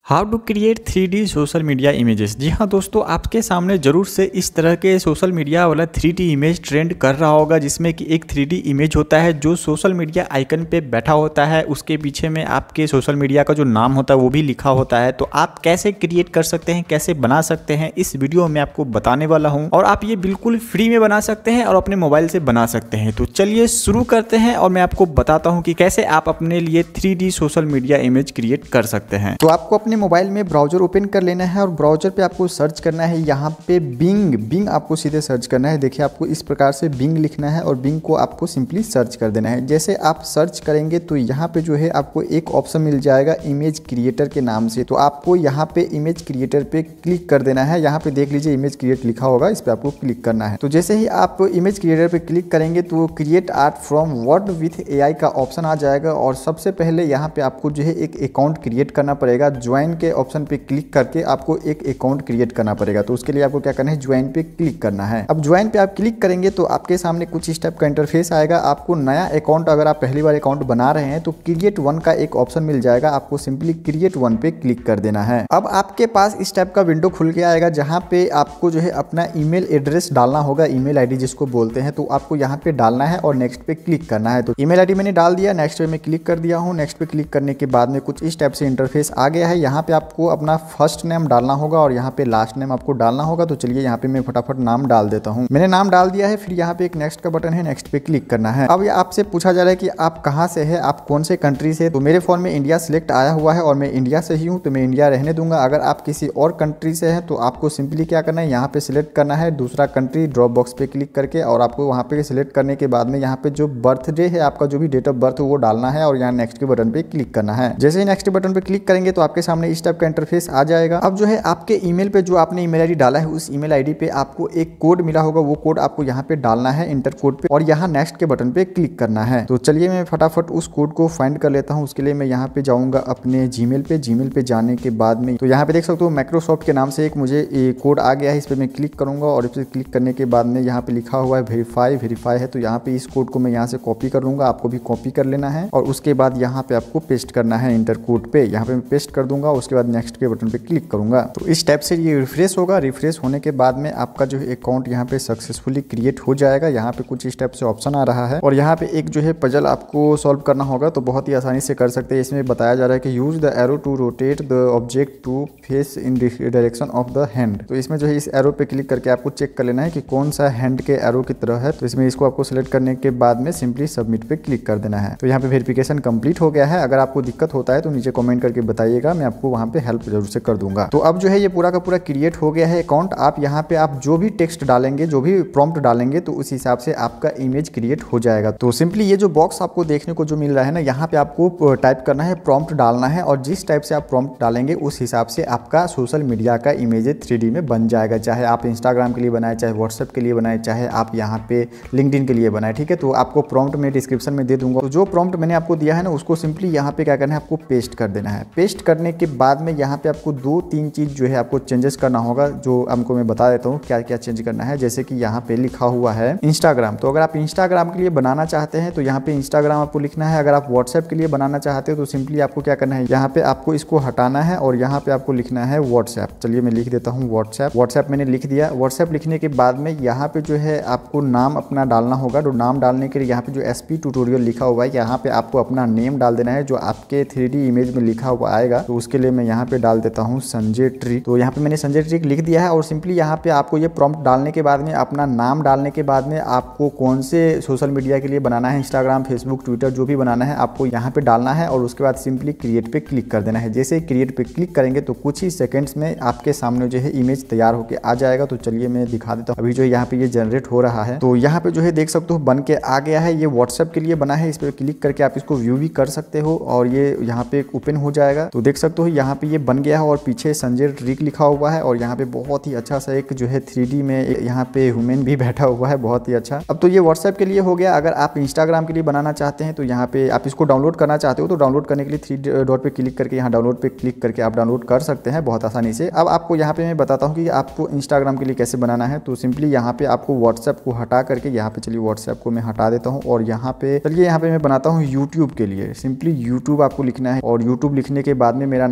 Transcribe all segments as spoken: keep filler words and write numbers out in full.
How to create three D social media images. जी हाँ दोस्तों, आपके सामने जरूर से इस तरह के सोशल मीडिया वाला थ्री डी इमेज ट्रेंड कर रहा होगा, जिसमें कि एक थ्री डी इमेज होता है जो सोशल मीडिया आइकन पे बैठा होता है। उसके पीछे में आपके सोशल मीडिया का जो नाम होता है वो भी लिखा होता है। तो आप कैसे क्रिएट कर सकते हैं, कैसे बना सकते हैं, इस वीडियो में आपको बताने वाला हूँ। और आप ये बिल्कुल फ्री में बना सकते हैं और अपने मोबाइल से बना सकते हैं। तो चलिए शुरू करते हैं और मैं आपको बताता हूँ कि कैसे आप अपने लिए three D social media image create कर सकते हैं। तो आपको अपने मोबाइल में ब्राउजर ओपन कर लेना है और ब्राउजर पे आपको सर्च करना है, यहाँ पे बिंग बिंग आपको सीधे सर्च करना है। देखिए आपको इस प्रकार से बिंग लिखना है और बिंग को आपको सिंपली सर्च कर देना है। जैसे आप सर्च करेंगे तो यहाँ पे जो है आपको एक ऑप्शन मिल जाएगा इमेज क्रिएटर के नाम से। तो आपको यहाँ पे इमेज क्रिएटर पे क्लिक कर देना है। यहाँ पे देख लीजिए इमेज क्रिएट लिखा होगा, इस पर आपको क्लिक करना है। तो जैसे ही आप इमेज क्रिएटर पे क्लिक करेंगे तो create art from word with A I का ऑप्शन आ जाएगा। और सबसे पहले यहाँ पे आपको जो है एक अकाउंट क्रिएट करना पड़ेगा। ज्वाइन के ऑप्शन पे क्लिक करके आपको एक अकाउंट क्रिएट करना पड़ेगा। तो उसके लिए आपको क्या करना है, ज्वाइन पे क्लिक करना है। अब ज्वाइन पे आप क्लिक करेंगे तो आपके सामने कुछ स्टेप का इंटरफेस आएगा। आपको नया अकाउंट, अगर आप पहली बार अकाउंट बना रहे हैं तो क्रिएट वन का एक ऑप्शन मिल जाएगा। आपको सिंपली क्रिएट वन पे क्लिक कर देना है। अब आपके पास इस टाइप का विंडो खुल के आएगा, जहां पे आपको जो है अपना ईमेल एड्रेस डालना होगा, ईमेल आईडी जिसको बोलते हैं। तो आपको यहाँ पे डालना है और नेक्स्ट पे क्लिक करना है। तो ईमेल आईडी मैंने डाल दिया, नेक्स्ट पे मैं क्लिक कर दिया हूँ। नेक्स्ट पे क्लिक करने के बाद में कुछ इस टाइप से इंटरफेस आ गया है। यहाँ पे आपको अपना फर्स्ट नेम डालना होगा और यहाँ पे लास्ट नेम आपको डालना होगा। तो चलिए यहाँ पे मैं फटाफट नाम डाल देता हूँ। मैंने नाम डाल दिया है। फिर यहाँ पे एक नेक्स्ट का बटन है, नेक्स्ट पे क्लिक करना है। अब आपसे पूछा जा रहा है कि आप कहाँ से है, आप कौन से कंट्री से। तो मेरे फोन में इंडिया सिलेक्ट आया हुआ है और मैं इंडिया से ही हूँ, तो मैं इंडिया रहने दूंगा। अगर आप किसी और कंट्री से हैं तो आपको सिंपली क्या करना है, यहाँ पे सिलेक्ट करना है दूसरा कंट्री, ड्रॉप बॉक्स पे क्लिक करके। और आपको वहाँ पे सिलेक्ट करने के बाद में यहाँ पे जो बर्थडे है आपका, जो भी डेट ऑफ बर्थ वो डालना है और यहाँ नेक्स्ट के बटन पे क्लिक करना है। जैसे ही नेक्स्ट बटन पे क्लिक करेंगे तो आपके सामने इस टाइप का इंटरफेस आ जाएगा। अब जो है आपके ईमेल पे जो आपने ईमेल आईडी डाला है, उस ईमेल आईडी पे आपको एक कोड मिला होगा, वो कोड आपको यहाँ पे डालना है इंटर कोड पे और यहाँ नेक्स्ट के बटन पे क्लिक करना है। तो चलिए मैं फटाफट उस कोड को फाइंड कर लेता हूँ। उसके लिए मैं यहाँ पे जाऊँगा अपने जीमेल पे। जीमेल पे जाने के बाद में तो यहाँ पे देख सकते हो माइक्रोसॉफ्ट के नाम से एक मुझे कोड आ गया है। इस पर मैं क्लिक करूँगा और इस पर क्लिक करने के बाद में यहाँ पे लिखा हुआ है वेरीफाई वेरीफाई है। तो यहाँ पे इस कोड को मैं यहाँ से कॉपी कर लूँगा, आपको भी कॉपी कर लेना है और उसके बाद यहाँ पे आपको पेस्ट करना है इंटर कोड पे। यहाँ पे मैं पेस्ट कर दूंगा, उसके बाद नेक्स्ट के बटन पे क्लिक करूंगा। तो इस टाइप से ये रिफ्रेश होगा। रिफ्रेश होने के बाद में आपका जो है अकाउंट यहाँ पे सक्सेसफुली क्रिएट हो जाएगा। यहाँ पे कुछ इस टाइप से ऑप्शन आ रहा है और यहाँ पे एक जो है पजल आपको सॉल्व करना होगा। तो बहुत ही आसानी से कर सकते हैं। इसमें बताया जा रहा है कि use the arrow to rotate the object to face in direction of the hand. तो इसमें जो है इस एरो पे क्लिक करके आपको चेक कर लेना है कि कौन सा हैंड के एरो की तरह है। तो इसमें इसको आपको सिलेक्ट करने के बाद में सिंपली सबमिट पे क्लिक कर देना है। तो यहाँ पे वेरिफिकेशन कंप्लीट हो गया है। अगर आपको दिक्कत होता है तो नीचे कमेंट करके बताइएगा, मैं आपको वहाँ पे हेल्प जरूर से कर दूंगा। तो अब जो है ये पूरा का पूरा क्रिएट हो गया है अकाउंट। आप यहाँ पे आप जो भी टेक्स्ट डालेंगे, जो भी प्रॉम्प्ट डालेंगे, तो उस हिसाब से आपका इमेज क्रिएट हो जाएगा। तो सिंपली ये जो बॉक्स आपको देखने को जो मिल रहा है ना, यहाँ पे आपको टाइप करना है, प्रॉम्प्ट डालना है और जिस टाइप से आप प्रॉम्प्ट डालेंगे उस हिसाब से आपका सोशल मीडिया का इमेज थ्री डी में बन जाएगा। चाहे आप इंस्टाग्राम के लिए बनाए, चाहे व्हाट्सएप के लिए बनाए, चाहे आप यहाँ पे लिंक्डइन के लिए बनाए। ठीक है, तो आपको प्रॉम्प्ट में डिस्क्रिप्शन में दे दूंगा। तो जो प्रॉम्प्ट मैंने आपको दिया है ना, उसको सिंपली यहाँ पे क्या करना है, आपको पेस्ट कर देना है। पेस्ट करने के बाद में यहाँ पे आपको दो तीन चीज जो है आपको चेंजेस करना होगा, जो आपको मैं बता देता हूँ क्या क्या चेंज करना है। जैसे कि यहाँ पे लिखा हुआ है इंस्टाग्राम। तो अगर आप इंस्टाग्राम के लिए बनाना चाहते हैं तो यहाँ पे इंस्टाग्राम आपको लिखना है। अगर आप व्हाट्सएप के लिए बनाना चाहते हो तो सिंपली आपको क्या करना है, यहाँ पे आपको इसको हटाना है और यहाँ पे आपको लिखना है व्हाट्सएप। चलिए मैं लिख देता हूँ व्हाट्सएप। व्हाट्सएप मैंने लिख दिया। व्हाट्सएप लिखने के बाद में यहाँ पे जो है आपको नाम अपना डालना होगा। तो नाम डालने के लिए यहाँ पे जो एस पी ट्यूटोरियल लिखा हुआ है, यहाँ पे आपको अपना नेम डाल देना है जो आपके थ्री डी इमेज में लिखा हुआ आएगा। तो उसके लिए मैं यहाँ पे डाल देता हूँ संजय ट्री। तो यहाँ पे मैंने संजय ट्री लिख दिया है और सिंपली यहाँ पे आपको ये प्रॉम्प्ट डालने के बाद में, अपना नाम डालने के बाद में, आपको कौन से सोशल मीडिया के लिए बनाना है, इंस्टाग्राम, फेसबुक, ट्विटर, जो भी बनाना है, आपको यहाँ पे डालना है और उसके बाद सिंपली क्रिएट पे क्लिक कर देना है। जैसे ही क्रिएट पे क्लिक करेंगे तो कुछ ही सेकंड्स में आपके सामने जो है इमेज तैयार होकर आ जाएगा। तो चलिए मैं दिखा देता हूँ। अभी जो है यहाँ पे ये जनरेट हो रहा है। तो यहाँ पे जो है देख सकते हो बन के आ गया है। ये व्हाट्सएप के लिए बना है। इस पर क्लिक करके आप इसको व्यू भी कर सकते हो और ये यहाँ पे ओपन हो जाएगा। तो देख सकते हो यहाँ पे ये बन गया है और पीछे संजय ट्रिक लिखा हुआ है और यहाँ पे बहुत ही अच्छा सा एक जो है थ्री डी में यहाँ पे ह्यूमन भी बैठा हुआ है, बहुत ही अच्छा। अब तो ये व्हाट्सएप के लिए हो गया। अगर आप इंस्टाग्राम के लिए बनाना चाहते हैं तो यहाँ पे आप इसको डाउनलोड करना चाहते हो तो डाउनलोड करने के लिए थ्री डॉट पे क्लिक करके यहाँ डाउनलोड पे क्लिक करके आप डाउनलोड कर सकते हैं बहुत आसानी से। अब आपको यहाँ पे मैं बताता हूँ कि आपको इंस्टाग्राम के लिए कैसे बनाना है। तो सिंपली यहाँ पे आपको व्हाट्सएप को हटा करके, यहाँ पे चलिए व्हाट्सएप को मैं हटा देता हूँ और यहाँ पे चलिए यहाँ पे मैं बनाता हूँ यूट्यूब के लिए। सिंपली यूट्यूब आपको लिखना है और यूट्यूब लिखने के बाद में मेरा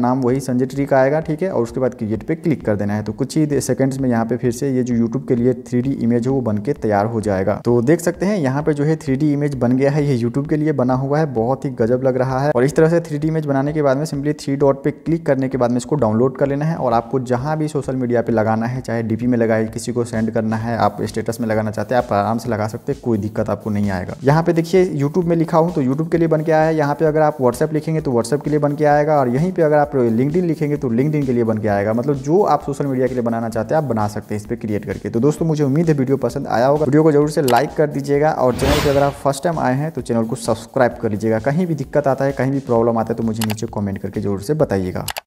नाम वही संजय ट्री का आएगा, ठीक है। और उसके बाद क्रिएट पे क्लिक कर देना है। तो कुछ ही सेकंड्स में यहाँ पे फिर से ये जो यूट्यूब के लिए थ्री डी इमेज है वो बन के तैयार हो जाएगा। तो देख सकते हैं यहाँ पे जो है थ्री डी इमेज बन गया है, ये यूट्यूब के लिए बना हुआ है, बहुत ही गजब लग रहा है। और इस तरह से थ्री डी इमेज बनाने के बाद में सिंपली थ्री डॉट पे क्लिक करने के बाद में इसको डाउनलोड कर लेना है और आपको जहाँ भी सोशल मीडिया पे लगाना है, चाहे डीपी में लगाए, किसी को सेंड करना है, आप स्टेटस में लगाना चाहते हैं, आप आराम से लगा सकते हैं, कोई दिक्कत आपको नहीं आएगा। यहाँ पे देखिए यूट्यूब में लिखा हूँ तो यूट्यूब के लिए बन के आया है। यहाँ पे अगर आप व्हाट्सएप लिखेंगे तो व्हाट्सएप के लिए बन के आएगा और यहीं पे अगर आप लिंक्डइन लिखेंगे तो लिंक्डइन के लिए बन के आएगा। मतलब जो आप सोशल मीडिया के लिए बनाना चाहते हैं आप बना सकते हैं इस पर क्रिएट करके। तो दोस्तों मुझे उम्मीद है वीडियो पसंद आया होगा, वीडियो को जरूर से लाइक कर दीजिएगा और चैनल पर अगर आप फर्स्ट टाइम आए हैं तो चैनल को सब्सक्राइब कर लीजिएगा। कहीं भी दिक्कत आता है, कहीं भी प्रॉब्लम आता है तो मुझे नीचे कॉमेंट करके जरूर से बताइएगा।